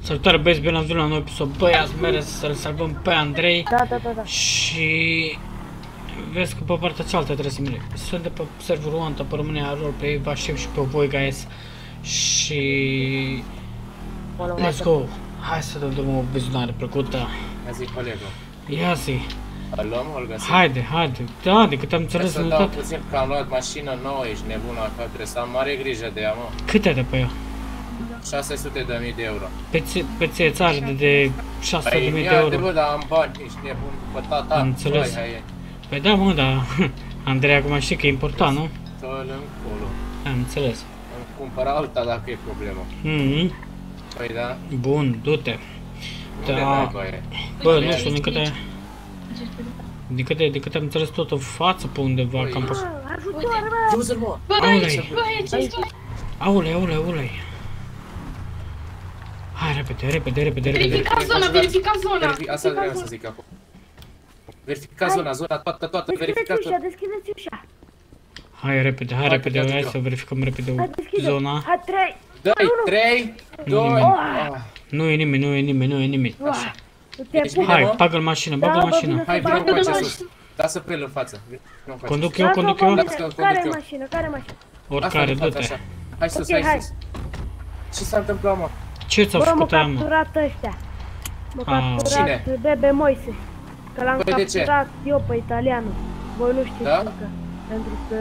Salutare băieți, bine ați venit la noi episod. Băi, mere să-l salvăm pe Andrei. Da. Și vezi că pe partea cealaltă trebuie să merg. Sunt de pe serverul Anta, pe România Roleplay, vă aștept și pe voi, guys. Și... let's go! Hai să dăm drumul o vizionare plăcută. Ia zi, colegul. Ia zi. Îl luăm, îl găsim? Haide. Da, de cât am înțeles să dau puțin că am luat mașină nouă, ești nebun acá, trebuie să am mare grijă de ea, mă. Cât ai de pe ea? 600.000 de euro. Pe ție țară de 600.000 de euro. Bă, dar am bani, ești nebun, după tata. Am înțeles. Păi da, mă, dar Andrei acum știi că e important, nu? Să-l încolo. Am înțeles. Îmi cumpăr alta dacă e problemă. Păi da. Bun, du-te. Da. Bă, nu știu, din câte am înțeles tot în față pe undeva, cam pe... Ajutor-mă! Mă! Aule. Hai, repede. Verificați zona! Asta vreau să zic acum. Verificați zona, toată, verificați zona. Deschideți ușa. Hai repede, hai să verificăm repede zona. Hai, 3, 2, Nu e nimeni. Așa. Hai, bagă-l mașină. Hai, vină cu acest sus. Lasă pe el în față. Conduc eu? Care mașină? Oricare, du-te. Hai sus. Ce s-a întâmplat, mă? Ce ți-a făcut aia, mă? M-a capturat ăștia. M-a Cine? capturat Bebe Moise. Că l-am capturat eu pe italianul. Voi nu știți încă. Pentru că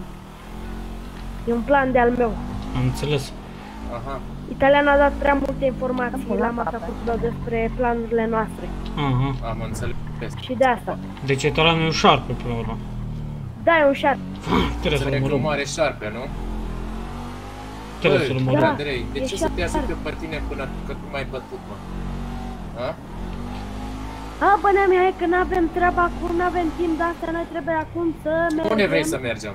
e un plan de-al meu. Am înțeles. Aha. Italianul a dat prea multe informații la masa făcută despre planurile noastre. Aha. Am înțeles. Și de asta. Deci italianul e un șarpe, până la urmă. Da, e un șarpe. Trebuie să-l un omorâm. mare șarpe, nu? Trebuie să-l omorâm. Andrei, de ce să te ajute pe tine până că tu m-ai bătut, mă? Ha? Bă, nea, hai că n-avem treaba acum, n-avem timp de asta, noi trebuie acum să mergem. Unde vrei să mergem?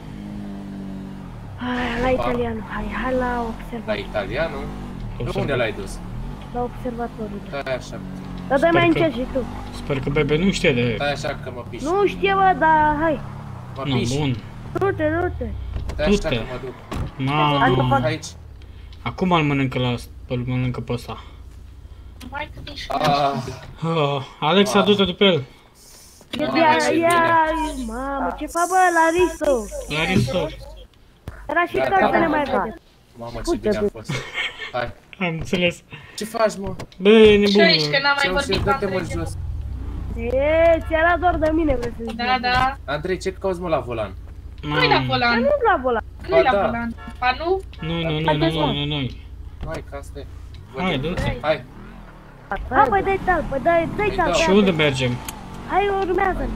Hai, la italianul, hai la observator. La italianul? Unde l-ai dus? La observatorul. Stai așa. Dar dă mai încet și tu. Sper că Bebe nu știe de... Stai așa că mă piși. Nu știe, bă, dar hai. Mă piși. Bun. Du-te. Stai așa că mă duc. Mamă. Aici. Acum îl mănâncă pe ăsta. Mai cât ești. Alexa, du-te de pe el. Mamă, ce fac, bă, la Riso? Era și tot să ne mai vedeți. Mamă, ce bine a fost. Hai. Am înțeles. Ce faci, mă? Bă, e nebun. Ce ești, că n-am mai vorbit cu Dă-te-mă Andrei. jos. Ți-era doar de mine, vrei să zic. Da. Andrei, ce cauți, mă, la volan? Nu-i la volan. Nu la volan. Nu-i la volan. Pa nu? Nu. Hai, că asta e. Hai, du-te. Hai. Băi, dai tal, dai tal. Și unde mergem? Hai, urmează-l.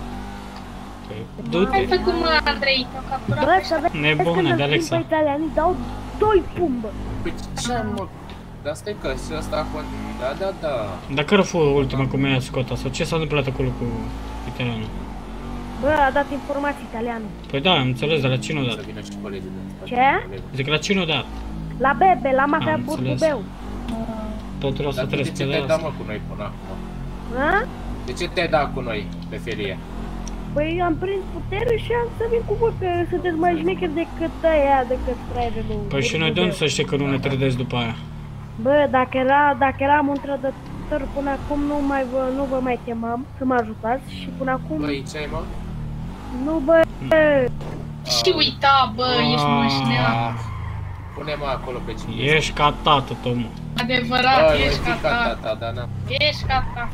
Du-te. Ai făcut, mă, Andrei, te-au capturat. Bă, să vezi Nebună de Alexa. când îl pun pe italiani, dau 2 pumbă. Păi ce, mă? Dar stai că și ăsta acum... Da. Dar care a fost ultima cu mea scota? Sau ce s-a întâmplat acolo cu italianul? Bă, a dat informații italianul. Păi da, am înțeles, dar la cine o dat? Să vină și colegii de... Ce? Zic, la cine o dat? La Bebe, la mafia Am înțeles. Burbubeu. Tot vreau să Dar tu de trăiesc ce pe te-ai de dat, asta. mă, cu noi până acum? Ha? De ce te-ai dat cu noi pe ferie? Păi am prins putere și am să vin cu voi, că sunteți mai șmecheri decât ăia, decât fraierul. Păi și noi de unde să știi că nu ne trădesc după aia? Bă, dacă eram un trădător până acum, nu vă mai chemam să mă ajutați și până acum... Băi, ce ai, mă? Nu, bă... Și uita, bă, ești mășnea. Pune-mă acolo pe cine. Ești ca tată tău, mă. Adevărat, ești ca ta. tata, da. Ești ca ta.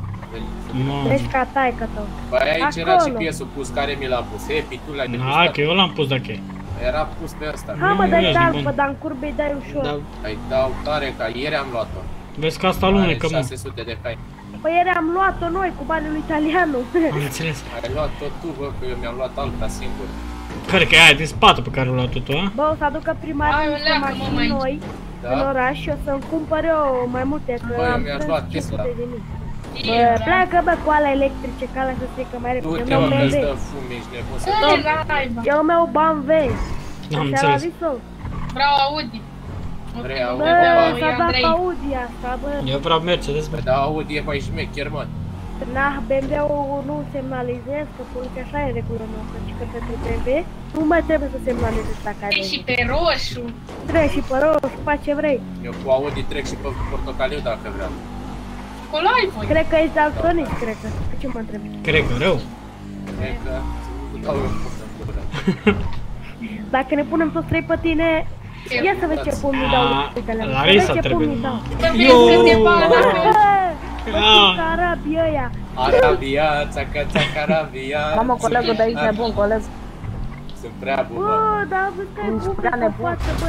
Ești ca taică tău. Băi, aici era Acolo. GPS-ul pus, care mi l-a pus. Epi, tu l-ai pus. Hai că eu l-am pus dacă e. Era pus pe ăsta. Ha, mă, Nu dai ești tal, nebun. bă, dar în curbe îi dai ușor. Da. Îi dau tare, ca ieri am luat-o. Vezi că asta alunecă, Are mă. 600 de cai. Păi ieri am luat-o noi cu banii lui italianu. Am înțeles. Ai luat tot tu, bă, că eu mi-am luat alta singur. Care că e aia din spate pe care o luat tu, a? Bă, o să aducă primarii Ai, niște leacă, mă, mașini mai. noi în Da? oraș și o să-mi cumpăr eu mai multe, că Bă, eu am mi-aș strâns lua 500 Tesla. de mii. Bă, pleacă, bă, cu alea electrice, ca alea să strică mai repede. Du-te, Eu mă, meu că-ți BMW. dă fum, ești nebun să Eu meu BMW. Am Așa înțeles. la Riso. Vreau Audi. Vrei Ok, Audi? Bă, Bă, s-a dat Andrei. Audi asta, bă. Eu vreau Mercedes, bă. Bă, dar Audi e mai șmecher, mă. Nah, BMW-ul nu semnalizez, că poliția așa e regulă noastră, și că pentru BMW nu mai trebuie să semnalizezi dacă ai Treci și BMW. pe roșu. Treci și pe roșu, faci ce vrei. Eu cu Audi trec și pe portocaliu dacă vreau. Acolo ai voi. Cred că ești daltonic, cred că. Ce mă întrebi? Cred că rău. Cred că dau eu pumn în gură. Dacă ne punem toți trei pe tine, ia să vezi ce pumni dau italian. Larisa trebuie. Să vezi cât de bani avem. Arabii ăia. Arabia, țaca, țaca, Arabia. Mamă, colegul de aici nebun, coleg. Sunt prea bun, Bă, mă. dar vezi că ai Ești bube prea pe nebun. față, bă.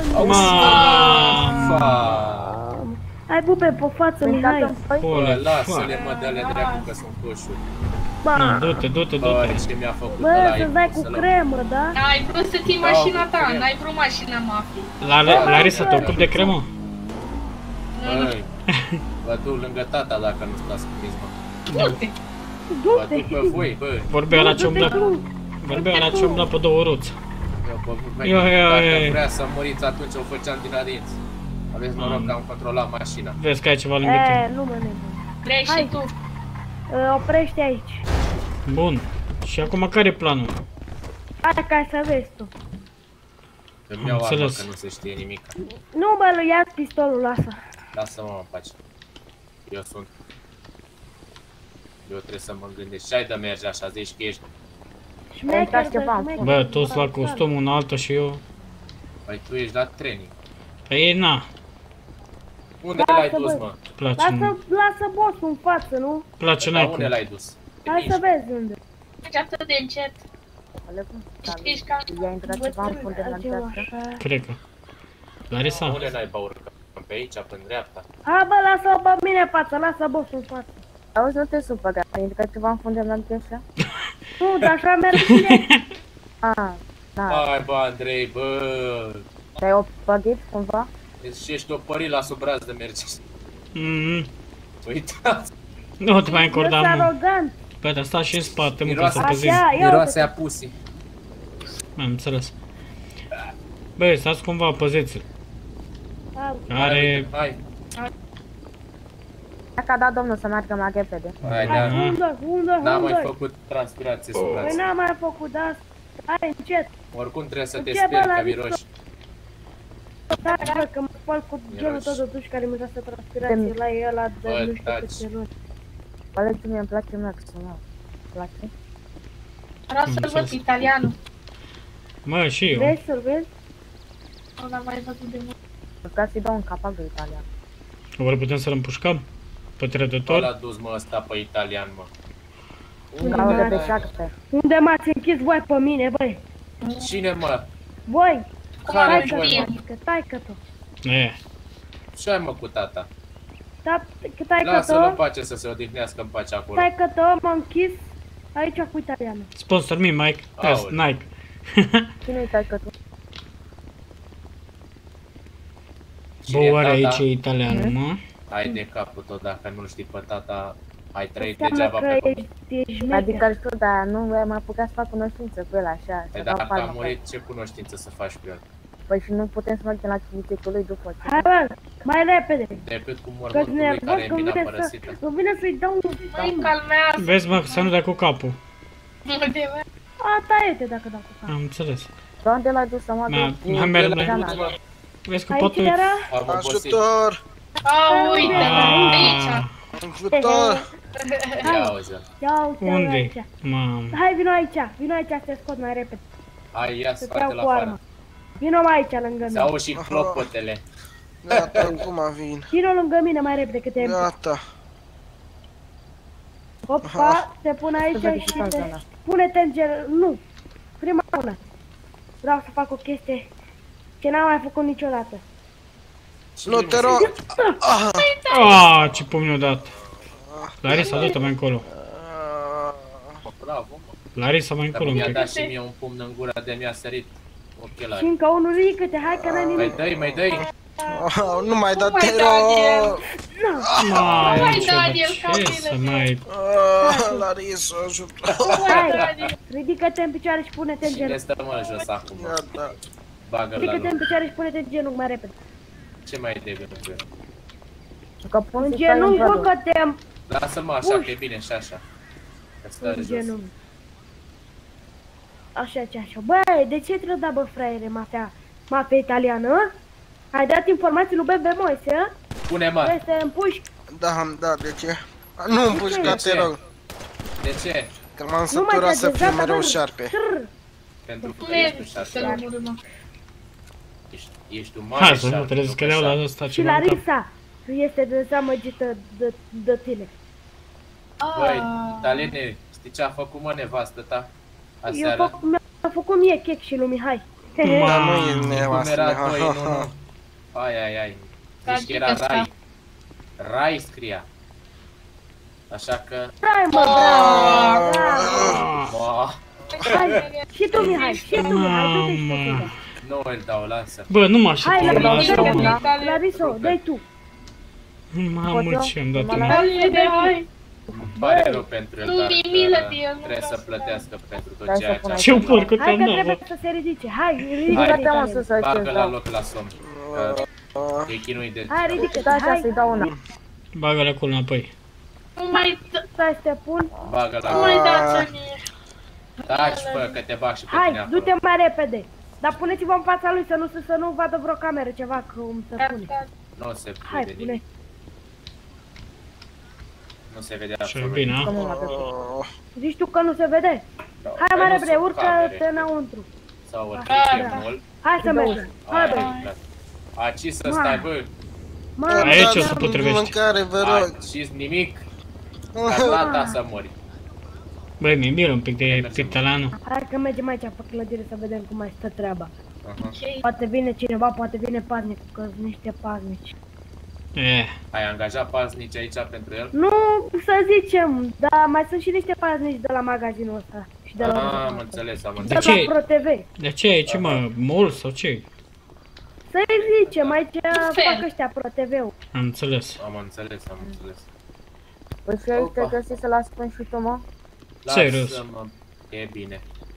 Fa. Ai bube pe față, Mihai. Bă, lasă-le, mă, dă-le dracu că sunt coșuri. Nu, du-te, du-te, Bă, du-te. ce mi-a făcut Bă, ăla să-ți dai cu să-l- cremă, da? Ai vrut să ții mașina ta, n-ai vrut mașina mafii. Larisa, te ocupi de cremă? Băi, vă duc lângă tata dacă nu stați cu mizmă. Du-te. Vă Du-te. duc pe voi, bă. Vorbea la ce umbla, vorbea la ce umbla pe două roți. Eu pe voi. Ia, ia, Dacă ia. vrea să muriți, atunci o făceam din adinți. Aveți noroc că am controlat mașina. Vezi că ai ceva lângă tine. Nu mă nebun. Vrei și Hai. tu. Oprește aici. Bun. Și acum care e planul? Hai ca să vezi tu. Îmi iau armă Înțeles. că nu se știe nimic. Nu mă, ia pistolul, lasă. Lasă-mă în pace. Eu sunt. Eu trebuie să mă gândesc. Ce ai de merge așa? Zici că ești... Șmecher, ceva. șmecher. Bă, toți la costum, una alta și eu. Păi tu ești la training. Păi na, Unde Lasă, l-ai dus, bă. mă? place, Lasă bossul în față, nu? place Dar n-ai unde cum. l-ai dus? Hai să vezi unde. Mergi atât de încet. Colegul, Știi ca... i-a intrat ceva în fund de la Altceva aceasta. așa. Cred că. Larisa, Unde n-ai urcă? Pe aici, pe dreapta. Ha, bă, lasă-o pe mine în față, lasă bossul în față. Auzi, nu te supăra, a intrat ceva în fund de la aceasta? Nu, dar așa merg bine. Ah, da. Hai, bă, Andrei, bă. Te-ai opărit cumva? Și ești opărit la sub braț de mergi. Uitați. nu te mai Ești încordam, mă. arogant. Păi, dar sta și în spate, mă, ca să Miroase. păzim. Așa, ia Miroase uite. a pusi. Am înțeles. Băi, stați cumva, păzeți. Are... Hai, Dacă a dat domnul să meargă mai repede. hai, Hai, da. unde, N-am mai făcut transpirație sub Păi braț. n-am mai făcut, dar hai încet. Oricum trebuie să te Ce, bă, speri la că Victor? miroși. Da, bă, că mă spăl cu gelul tot de duș care miroase transpirație la ăla de Bă, nu știu taci. câte luni. Colegul mie îmi place Maxul, mă. Îmi place? Vreau să-l văd pe italianul. Mă, și eu. Vrei să-l vezi? Nu l-am mai văzut de mult. Îmi place să-i dau un capac de italian. Oare putem să-l împușcăm? Pe Bă, trădător? l-a dus, mă, ăsta pe italian, mă. Ca o de șarpe. Unde m-ați închis voi pe mine, băi? Cine, mă? Voi! Care Taică-tu, voi, mă? adică taică-tu. E, Ce ai, mă, cu tata? Da, Lasă-l în taică-tu, pace să se odihnească în pace acolo. taică-tu, m-am închis aici cu italianul. sponsor me, Mike. Test, Aoleu. Nike. Cine-i taică tu? Cine e Bă, oare tata? aici e italianul, mă? Hai de capul tău, dacă nu știi pe tata, ai trăit Înseamnă degeaba că pe pământ. ești șmecher. Adică știu, dar nu am apucat să fac cunoștință cu el așa. Păi Să dau dacă a palma. murit, ce cunoștință să faci cu el? Păi și nu putem să mergem la activitățul lui după ce. Hai, bă, mai repede. Decât cu Că-s mormântul lui nervos, care e că mina vine părăsită. să vine să-i dau un... Măi, calmează. Vezi, mă, să nu dai cu capul. De mă. A, taie-te dacă dau cu cap. Am înțeles. Dar unde l-ai dus să mă duc? Mai merg Unde l-ai la... dus, mă? Vezi că Aici poate... era? Am obosit. Ajutor! A, uite, aici. Ajutor! Ia auzi-l. Ia uite Unde? aici. Mamă. Hai, vino aici să te scot mai repede. Hai, ia Să te scoate-l iau cu afară. armă. Vino mai aici lângă Se mine. au și clopotele. Gata, acum vin. Vino lângă mine mai repede că te-ai împins. Gata. Opa, te pun aici și te... Pune-te în gel... Nu. Prima mână. Vreau să fac o chestie ce n-am mai făcut niciodată. Nu te rog. Ah, ce pumn mi-a dat. Larisa, du-te mai încolo. Bravo, mă. Larisa, mai încolo un Mi-a pic. dat și mie un pumn în gură de mi-a sărit Și ochelari. încă unul, ridică-te, hai că n-ai Mai nimic. dai, mai dai. Nu mai da, mai te da, Daniel. rog. Mai, Hai, ce Daniel, ce copile să mele. mai... Larisa, ajutor. Hai, ridică-te în picioare și pune-te în Cine genunchi. stă, mă, jos acum? Gata. Bagă-l la Ridică-te în loc. picioare și pune-te în genunchi mai repede. Ce mai ai de gând cu el? Că pun În să stai în genunchi, bă, vădul. că te-am... Lasă-l mă așa, că e bine și așa. Că stă jos. Genul. Așa. Băi, de ce trebuie dat, bă, fraiere, mafia italiană? Ai dat informații lui Bebe Moise? Pune mă. Este în pușcă. Da, de ce? Nu împușca, te rog. De ce? Că m-am săturat să fiu mereu șarpe. Pentru că Nu ești un e șarpe. să l omorâm. Ești un mare Hai să nu șarpe. trebuie că le-au la ăsta Și ceva în cap. Larisa este dezamăgită de tine. Băi, Talene, știi ce a făcut mă nevastă ta? Aseară? Mi-a făcut mie chec și lui Mihai. Dar nu e Cum nevastă era mea, 2 ha, în ha, 1. ha. Ai. Zici că era Rai. Rai scria. Așa că... Hai, mă, bravo! Mă, Hai, și tu, Mihai, du-te și tu. nu îl dau, lasă. Bă, nu mă așteptam Hai, la asta, mă. Lariso, dai tu. Mamă, ce am dat în Hai. Îmi pare rău pentru el, Nu, dar mi-e milă de el, nu trebuie vreau să să plătească pentru tot Hai ceea să ce a pun Ce-o porcă Hai cam că nouă. trebuie să se ridice, hai, Hai. ridică-te. Mă să să bagă la dau. loc la somn. Că e chinuit de... Hai, ridică-te, Da, așa hai. să-i dau una. Bagă-le acolo înapoi. Nu mai Stai să te pun. Bagă la Nu mai dați mie. Taci, bă, că te bag și pe tine Hai, acolo. du-te mai repede. Dar puneți-vă în fața lui să nu vadă vreo cameră, ceva, cum să pune. Nu se Hai, vede pune. nimic. Nu se vede Și absolut bine, nimic. a? Zici tu că nu se vede? Hai mai nu repede, sunt urcă-te camere. înăuntru. Sau Da. urcă mult. Hai să mergem. Hai, băi. Aici să stai, bă. Mamă, Aici o să potrivești. Mâncare, vă rog. Aici nimic. Ca tata să mori. Băi, mi-e milă un pic de pictalanul. hai că mergem aici pe clădire să vedem cum mai stă treaba. Aha. Poate vine cineva, poate vine paznicul, că sunt niște paznici. Ai angajat paznici aici pentru el? Nu, să zicem, dar mai sunt și niște paznici de la magazinul ăsta. Și de la Am înțeles, am de înțeles. ce? la ProTV. De ce e ce, mă? Mol sau ce? Să-i zicem, aici fac ăștia ProTV-ul. Am înțeles. Am înțeles, am înțeles. Păi și aici te găsi să las până și tu, mă? Serios. Lasă-mă. E bine.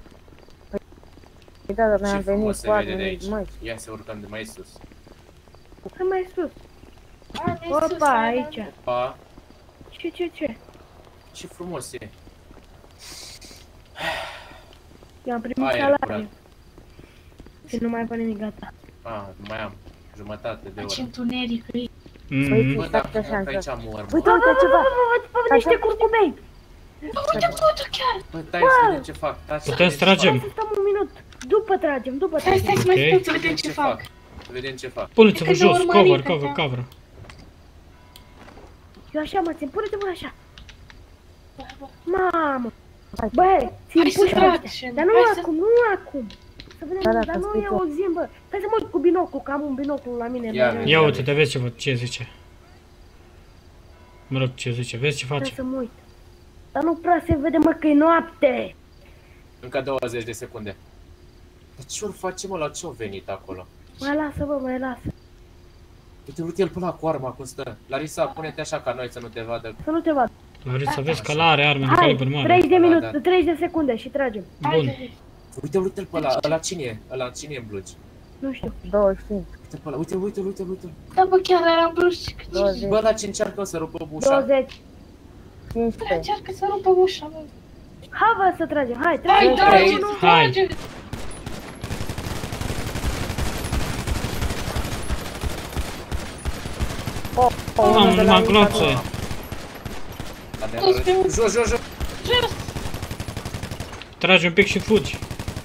Păi da, dar noi Ce am frumos venit se cu vede de admin, aici. măi. Ia să urcăm de mai sus. Hai mai sus. Hai, Opa, aici. Pa. Ce? Ce frumos e. Eu am primit Aer salariu. curat. Și nu mai văd nimic, gata. Mai am jumătate de Ce oră. întuneric e. Mhm. Bă, Uite, dacă șapte mă, că aici șanse. mor, mă. Uite, uite ceva! Văd niște curcubei. Uite chiar. Bă, stai să vedem ce fac. Taci, Putem să vedem ce tragem. Hai să stăm un minut. După tragem. Stai să mai Ok. spun să fac. vedem ce fac. Să vedem ce fac. Puneți-vă Cred că jos, urmărit cover. așa. Eu așa mă țin, pune-te-mă așa. Mamă. Băi, țin Hai să puși tragem. ăștia. Dar nu Hai să- acum, nu acum. Să vedem, Da, da, dar că nu spui e tu. o bă. Stai să mă uit cu binocul, că am un binocul la mine. Ia, mereu. Ia uite, te vezi ce zice. Mă rog, ce zice, vezi ce Stai face. să mă uit. Dar nu prea se vede, mă, că e noapte. Încă 20 de secunde. Dar ce-or face, mă, la ce-o venit acolo? Mai lasă, bă, mai lasă. Uite el până cu arma cum stă. Larisa, pune-te așa ca noi să nu te vadă. Să nu te vadă. Vrei să vezi că ăla are arme de Hai, calibru mare. 30 de Da, minute, da. 30 de secunde și tragem. Bun. Uite-l pe ăla, ăla cine e? Ăla cine e în blugi? Nu știu. 25, Uite pe ăla, uite-l. Da, bă, chiar eram brusc. 20, Bă, ăla ce încearcă să rupă ușa. 20. 15. Încearcă să rupă ușa, mă. Hai, bă, să tragem. Hai, Hai, tragem. trei. trage, nu Hai. trage. Mamă, numai gloțe. Jos. Jos. Tragi un pic și fugi.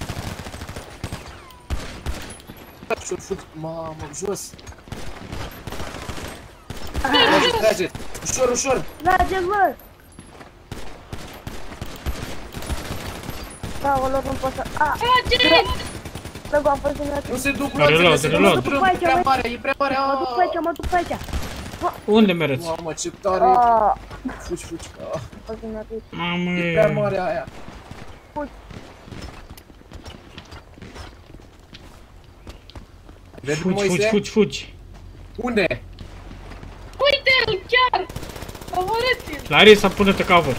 Mamă, jos. Trage. Ușor. Tragem, bă. Da, o luat un posă. A, Trage! plăgu, am fost în Nu se duc Reload, gloțele, reload. e prea mare, e prea mare. Mă duc pe aici, mă duc pe aici. Unde mereți? Mamă, ce tare. A, Fugi. am fost în aici. Mamă, E prea mare aia. Vezi, Moise? fugi. Unde? Uite-l, chiar! Omorâți-l! Larisa, pune-te cover.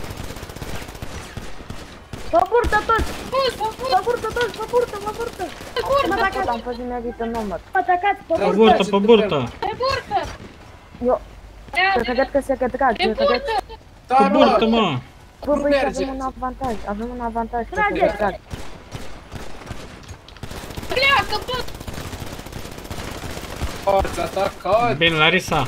Vă purtă toți. Fus, mă, fus! Vă purtă toți, vă purtă. Mă atacați, Am fost în aici în număr. mă atacați, vă Pe purtă. burtă. Pe burtă! Eu, Ia, eu cred că se trag, pe eu cred burtă! Da, Cu burtă, mă! Bă, Nu băi, merge. avem un avantaj. Trage. Pleacă, bă! Forță, atacat! Bine, Larisa!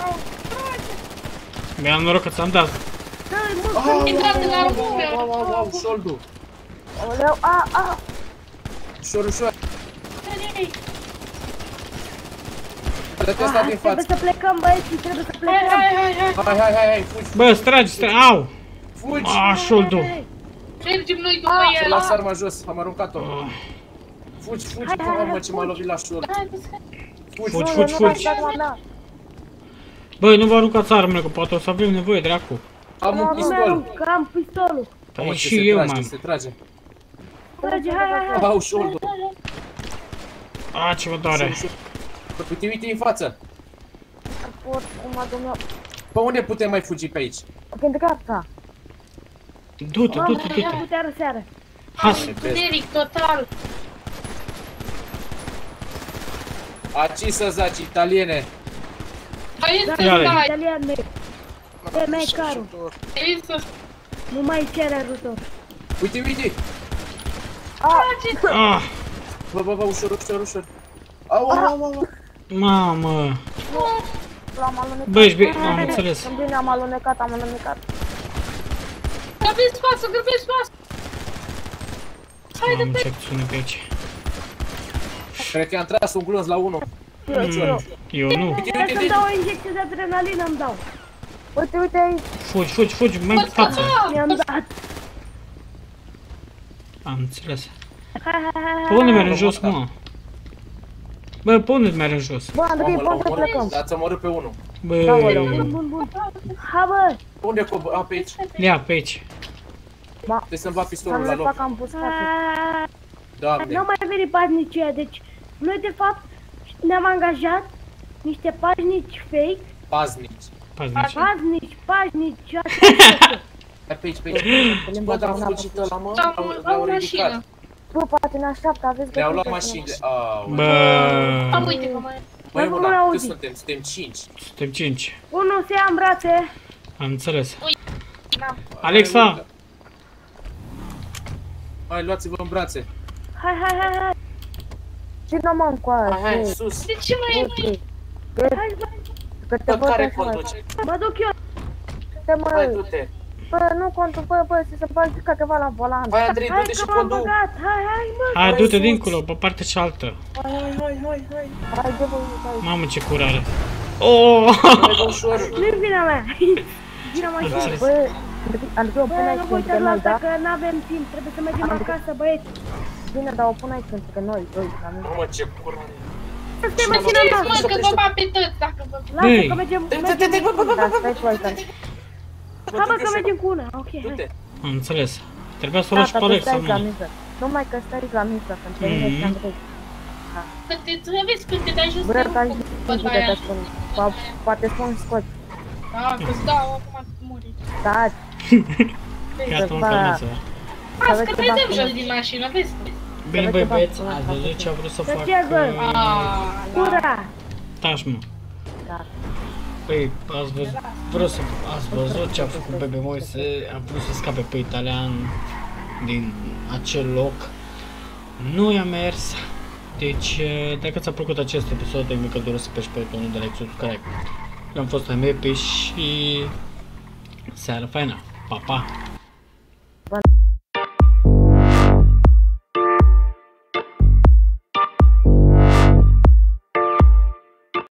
Mi-am noroc că ți-am dat. Intrați în armură! Au, șoldul! Oleu, a! Ușor, ușor! Dă-te ăsta din Trebuie față! să plecăm, băieții, trebuie să plecăm. Hai, fugi! Bă, stragi, au! Fugi! Șoldul! Mergem noi după el! Lasă arma jos, am aruncat-o! Fugi, mamă, ce m-a lovit la șold! Fugi! Băi, nu vă aruncați armele, că poate o să avem nevoie, dracu. Am un pistol! Că am pistolul. Păi și eu, man. Se trage! Trage, hai. Au, șoldul! A, ce mă doare. Uite în față! Pe unde putem mai fugi pe aici? În dreapta. Du-te. Putea seară. Has. Întuneric total! Aici să zaci, italiene! Hai să Ia-le. stai! Italian, mai carul. Trebuie să Nu mai cere ajutor. Uite! Ah, Bă, ușor! Au! mamă. L-am alunecat. Bă, ești bine, am înțeles. Sunt bine, am alunecat. grăbiți față, grăbiți față! Am secțiune pe aici. Cred că am tras un glonț la 1. Eu nu. Hai să-mi dau o injecție de adrenalină, îmi dau. Uite aici. Fugi, mai în față. Mi-am dat. Am înțeles. Hai. Pe unde merg în jos, mă? Bă, pe unde merg în jos? Bă, Andrei, poate să plecăm. Dați omorât pe 1. Bă, Bun. Hai, bă. Unde cobă? A, pe aici. ia pe aici. Trebuie să-mi bat pistolul la Am loc. fac ambuscate. Doamne. Nu mai venit pașnicii, deci noi de fapt ne-am angajat niște pașnici fake, Paznici. pașnici, Hai pe aici. Bă, dar am fugit ăla, mă. L-au ridicat. Bă, poate ne așteaptă, aveți Le-au luat găsit. mașinile. Bă, Uite că mai... Băi, nu mă, cât auzi. suntem? Suntem 5. suntem 5. unul se ia în brațe. Am înțeles. Da. Alexa! Hai, luați-vă în brațe. Hai. Ține-mă încoace. Hai, sus. De ce mai e mai? Că te Dar văd care așa mai conduce? Mă duc eu. Hai, mă. du-te. Bă, nu contu, bă, să se bagi ceva la volan. Hai, Andrei, Hai du-te și că m-am conduc. băgat. Hai, mă. Hai, du-te dincolo, pe partea cealaltă. Hai. Hai, de bă, hai. Mamă, ce curare. Oh! Hai, bă, ușor. Nu-i vina mea. Vina mea. Înțeles. Bă, Andrei, o pun Bă, aici nu vă pentru uitați că la noi, asta da? că n-avem timp. Trebuie să mergem acasă, băieți. Bine, dar o pun aici pentru că noi, doi, la mine. Mamă, ce curare. Asta e mașina mea. Mă, că vă bat pe toți dacă vă... Lasă Băi. că mergem Da, stai tu aici. Hai, mă, că mergem cu una. Ok, hai. Du-te. Am înțeles. Trebuia să o lași pe Tata, tu Alexa, stai la mă. mijloc. Numai că stai la mijloc, înțelegi, Andrei. Că te trebuie când te dai jos Bă, de dar un nici cu nu știu că te spun. Poate spun scot. Da, că-ți dau acum muri. Da, Gata, mă, Ba. calmați-vă. Asta că ce te dăm fac? jos din mașină, vezi? Bine, băi, băieți, ați văzut ce a vrut să fac? ce, bă? Ura! Taci, mă. Da. Păi, ați văzut ce a făcut Bebe Moise, a vrut să scape pe italian din acel loc. Nu i-a mers. Deci, dacă ți-a plăcut acest episod, te invit călduros să pești pe butonul de like, subscribe. Eu am fost MVP și seară faină. Pa, pa!